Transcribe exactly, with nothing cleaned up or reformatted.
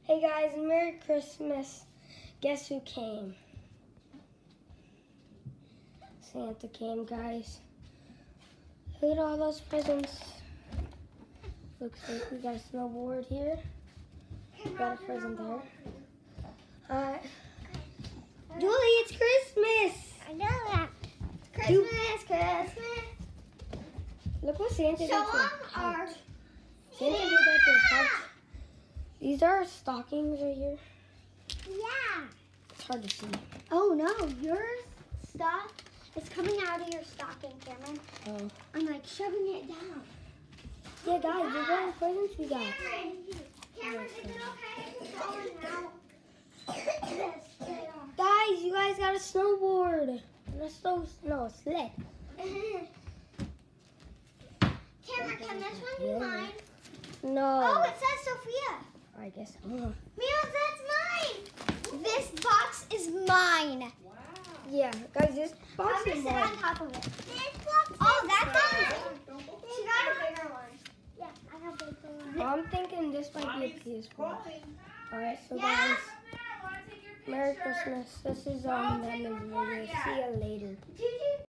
Hey guys, Merry Christmas. Guess who came? Santa came, guys. Look at all those presents. Looks like we got a snowboard here. Got a present there. Alright. Julie, it's Christmas! I know that. Christmas, Christmas. Look what Santa did to Show your them our... couch. Santa did that to your couch. These are our stockings right here. Yeah. It's hard to see. Oh no, your stuff is coming out of your stocking, Cameron. Oh. I'm like shoving it down. Yeah, guys, look what our presents we got. Cameron, Cameron, is it okay if it's falling out? Guys, you guys got a snowboard. No, snow, no, sled. Cameron, can this one be mine? No. Oh, it says Sophia. I guess. Uh, Mio, that's mine. This box is mine. wow. Yeah, guys, this box I'm gonna is sit mine. on top of it. This box oh, that's mine. She got a bigger one. Yeah, I have a bigger one. Well, I'm thinking this might be a P S four. Alright, so Yeah. guys, Merry Christmas. This is um, that video. See you later. Did you